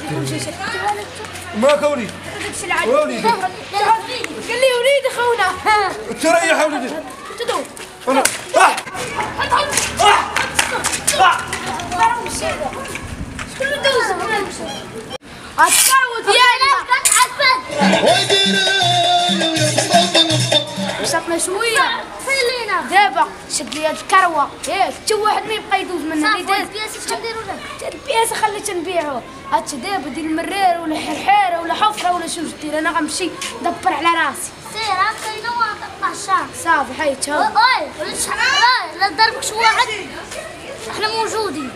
كل شيء ماك وليد وليدي قال لي وليدي خونا تريح وليدي تدو انا شكون دوز التعود ديالنا وصفنا شويه خلينا دابا شد لي هاد الكروه ياك حتى واحد ما يبقى يدوز منها اللي داز البياس اش نديرو له البياسه خليتها نبيعو هادشي دابا ديال المرير ولا حرحاره ولا حفره ولا شنو دير انا غنمشي ندبر على راسي سير هاكا نقطع الشهر صافي حيتها اي ولا شحال لا ضربك شي واحد احنا موجودين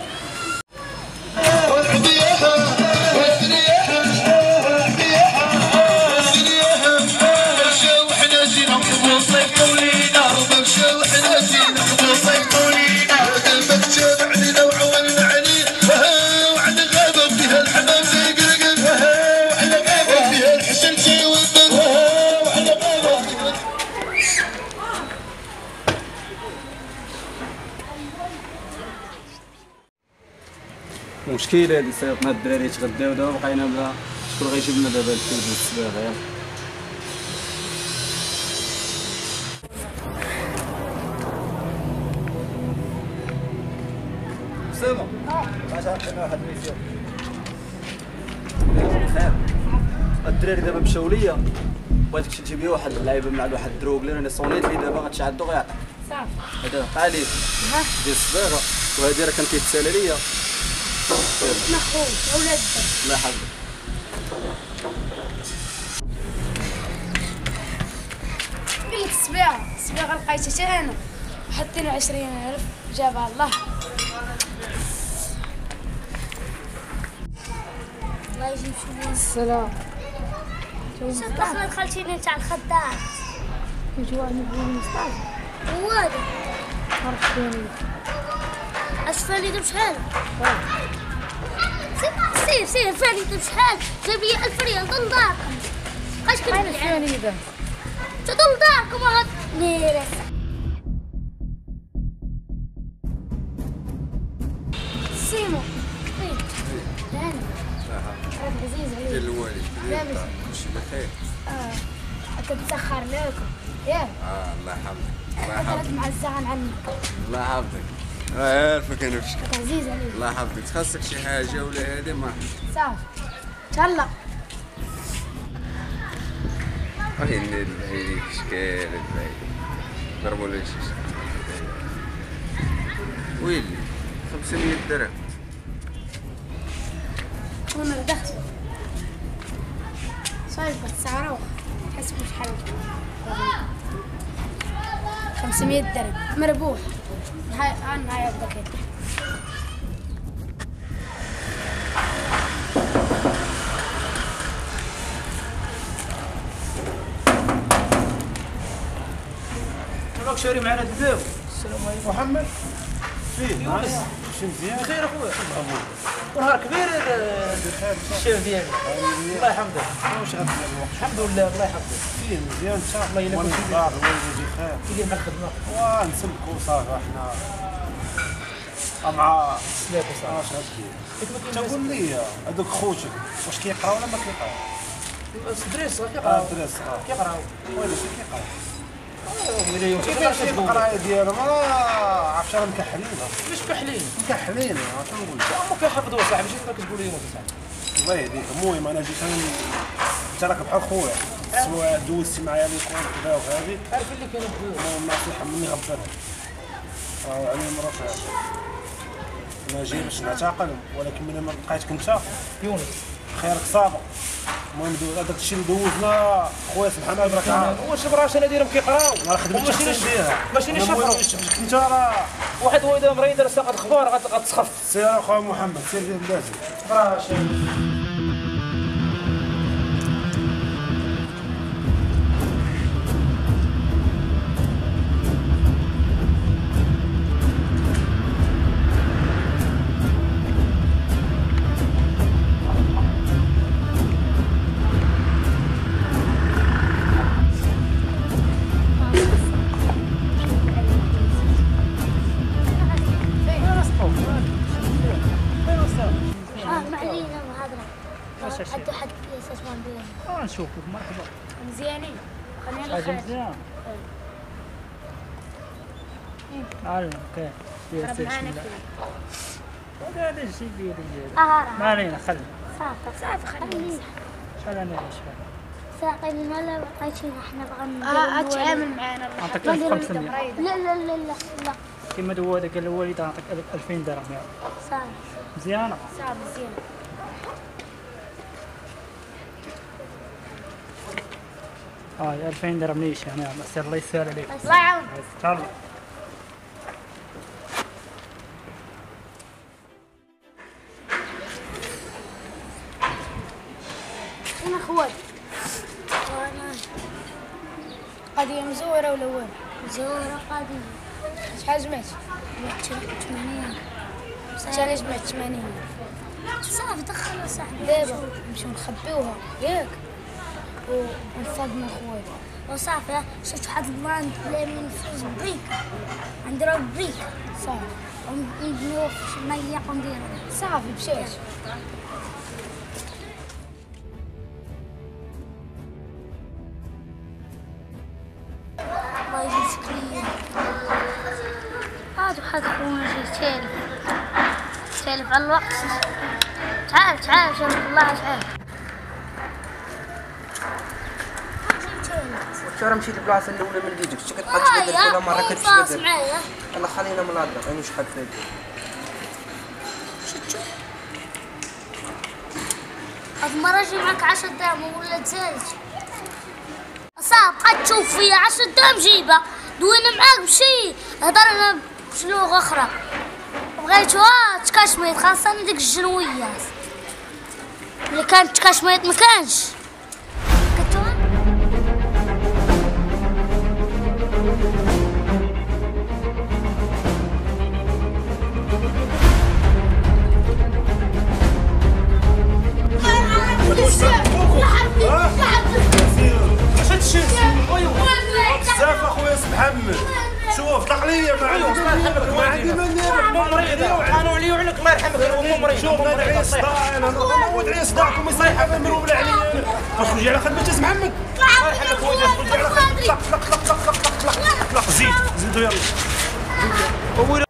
مشكله هادي صيفطنا الدراري يتغداو دابا بقينا بلا شكون غيجيب لنا دابا الكلب والسباغه يلاه سيمون اش عطينا واحد الميسيون بخير الدراري دابا مشاو ليا بغيتك تجيب لي واحد اللعيبه من عند واحد الدروك اللي انا صونيت لي دابا غتشعدو غيعطيك صافي هذا قالي ديال الصباغه وهذه راه كان كيتسالى ليا نخو اولاد الله يحفظك قلت الصباغه لقيتها حتى انا حطينا 20,000 جابها الله الله يجيب شويه السلام دخل دخلتيني تاع الخدام جواني بغينا نصطاد هو هذا عرفت شنو اسفلي دابا شحال سير فالي دابا شحال جاب لي 1000 ريال ضل داركم اش كنت شنو هذا تضل داركم وهاد نيرس سيمو انا عزيز عليك الوالد لاباس كلشي بخير كنتسخر لكم ياك الله يحفظك الله هاد يحفظك معزعان عنك الله يحفظك عارفك انا فشك عزيز عليك الله يحفظك خاصك شي حاجه ولا هذه ما صافي تهلا وين البعيد شكال البعيد ضربوا لي شي ويلي 500 درهم وانا دخل صايب السعر حسبوا شحال 500 درهم مربوح هاي انا الباكيت راك شاري معنا الدباب السلام عليكم محمد فين يونس شي مزيان بخير اخويا ونهار كبير الشيف ديالي الله يحفظك واش غدير الوقت الحمد لله الله يحفظك فين مزيان انت الله يلا كلشي الدار الوالد بخير كيدير مع الخدمه ونسلكوا صافي حنا مع سلاك وصافي اش غدير تقول لي هذوك خوتك واش كيقراو ولا ما كيقراو الدريس كيقراو الدرس كيقراو ويلي شي كيقراو كيفاش كيفاش القرايه ديالهم ما عرفتش راه مكحلين مش كحلين مكحلين اش نقول لك هما كيحفظوا صاحبي ماشي انت كتقول لي انا صاحبي الله يهديك المهم انا جيت انت راك بحال خويا سواء دوزتي معايا ليكون كذا وهذه عارف اللي كاين المهم نصيحه مني غبرهم يعني مرات انا جاي باش نعتقل ولكن ملي ما لقيتك انت يونس خيرك سابق المهم هذاك الشيء اللي دوزنا خويا سبحان الله راك عارف واش براش انا دايرهم كيقراو انا خدمت شخصيا بها ماشي نشرحوا انت راه واحد هو اذا مريض راه ساقط اخبار غتسخف سير اخويا محمد سير ديال بلاتي براش ما علينا هذا تسمع بيه. نشوفك مرحبا. مزيانين خلينا حاجة نخرج. مزيان. علم كيف رب معانا فيه. هذا الشيء بيدي. أهرب. ما علينا خلي. صافي خلينا. خلينا نعيش. ساقي الملا بقيتينا احنا بغا اتعامل معانا الله أعطيك يخليك. 1500. لا لا لا لا لا كما دوادة قال الوالد أعطيك 2000 درهم يا صافي مزيانة. صعب مزيان. هاي 2000 درهم ليش يعني بس الله يسهل عليك. الله يعاون. يلا. انا خوات وانا قضية مزورة ولا وين؟ زورة قديمة شحال جمعت؟ 80 شحال جمعت 80. صافي دخلوا صاحبي دابا نمشيو نخبيوها ياك ونفضنا خواتي. وصافي شفت واحد البراند بلا من فلوس بريك نديرو بريك صافي ونبنيو في المية ونديرو صافي مشات. الله يجيب سكرية هاد واحد خونا جي تالف على الوقت تعال شوف الله تعال ترى مشيت البلاصه الاولى من لقيتك شتي كتبقى تبدل كل مره كتبدل معايا يلا خلينا من الهضره غير شحال فات هاد المرة جي معاك 10 درهم ولا تزالت صعب بقى تشوف فيا 10 درهم جيبها دوينا معاك بشي هضرنا بشلوغ اخرى بغيتوها تكاشميت خاصة ديك الجنويات اللي كانت تكاشميت مكانش كتوها بزاف اخويا محمد. شوف طلق ليا ما عندي ما ندير. انا ولي وعلك الله يرحمك انا مريض شوف ندعي صداع انا نوض عليا صداعكم يصيح هذا مروب عليا. خرج على خدمتي اسم محمد. الله يرحمك خويا خرج على خدمتك. طلق زيدوا يلا.